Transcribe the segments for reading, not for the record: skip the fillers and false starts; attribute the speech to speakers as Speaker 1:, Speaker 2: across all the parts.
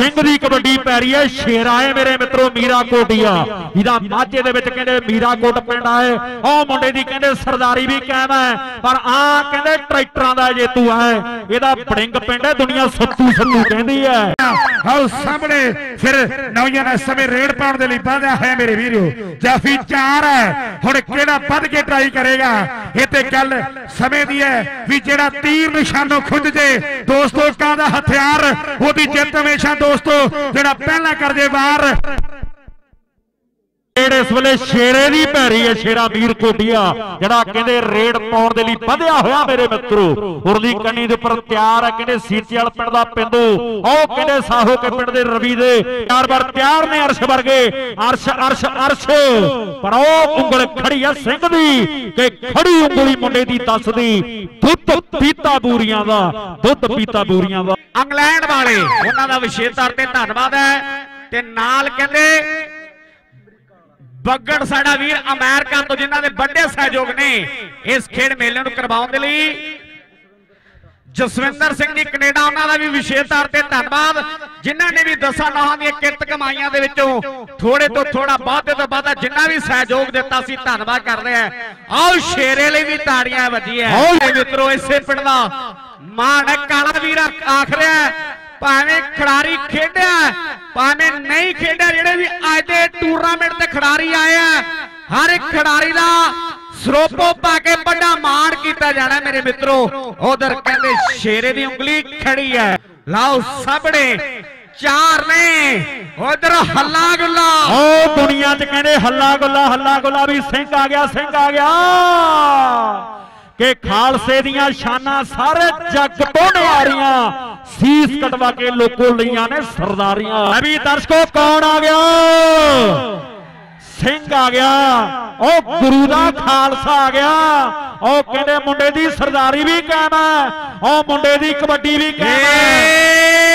Speaker 1: सिंह दी कबड्डी पै रही है। शेरा है मेरे मित्रों मीरा कोटिया, इहदा माझे दे विच कहंदे मीरा कोट पिंड है। ओ मुंडे दी कहंदे सरदारी भी कायम है, पर आ कहंदे ट्रैक्टरां दा जेतू है। इहदा बड़िंग पिंड है, दुनिया सत्तू सत्तू कहंदी है।
Speaker 2: आओ सामने फिर नौजवान इस समय रेड पाउण दे लई वाधा है मेरे वीरो। जाफी 4 है, हुण किहड़ा वध के ट्राई करेगा। ये ते गल समय दी है भी जिहड़ा तीर निशानों खुंज जे दोस्तों कादा हथियार ओदी जित हमेशा दोस्तों जिहड़ा पहला कर दे वार।
Speaker 1: इस वेले शेरे दी पै रही है। शेरा वीर कोटिया जिहड़ा कहंदे रेड पाउण दे लई वधिया होया मेरे मित्रों। उरली कन्नी दे उपर तैयार है कहंदे सीतियाल पिंड दा पिंदू। ओ कहंदे साहो के पिंड दे रवि दे चार बार तैयार ने अर्श वर्गे। अर्श अर्श अर्श पर ओ उंगल खड़ी है सिंह दी कि खड़ी उंगली मुंडे दी दसदी दुੱਧ पीता बूरियां दा, दुੱਧ पीता बूरियां दा।
Speaker 3: इंग्लैंड वाले उन्हां दा विशेष तौर ते धन्नवाद है ते नाल कहंदे बगड़ साडा वीर अमेरिका तो जिन्हां दे बड़े सहयोग ने इस खेड मेले नूं करवाउण दे लई। जसविंदर सिंह जी कनेडा उन्हां दा भी विशेष तौर ते धन्नवाद जिन्हां ने भी 10 नौहां दी किरत कमाईआं दे विचों थोड़े तो थोड़ा वाधे तो वाधा जिन्ना भी सहयोग दिता सी धन्नवाद करदे आ। आओ शेरे लई भी ताड़ियां वजीआं मित्रों। इसे पिंड दा मान है काला वीर आख रहा है भावें खिडारी खेडिया भावें नहीं खेडिया, जिहड़े भी अज दे टूर्नामेंट ते खिडारी आए हैं हर एक खिडारी दा सरोपो पा के बड़ा मान किया जाना मेरे मित्रों। उधर कहते शेरे दी उंगली खड़ी है। लाओ सबने 4 ने उधर हल्ला गुल्ला।
Speaker 1: ओ दुनिया च कहते हल्ला गुल्ला भी सिंह आ गया, सिंह आ गया के खालसे दियां शाना सारे जग तो नियारियां सीस कटवा के लोगों लिया ने सरदारियां। अभी दर्शकों कौन आ गया? सिंह आ गया। ओ गुरु दा खालसा आ गया। ओ कहते मुंडे दी सरदारी भी कायम है, ओ मुंडे दी कबड्डी भी कायम है।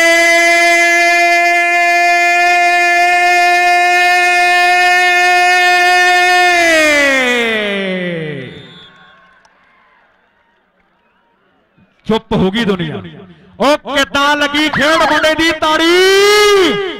Speaker 1: चुप होगी दुनिया। ओ कितना लगी खेड मुंडे दी ताड़ी।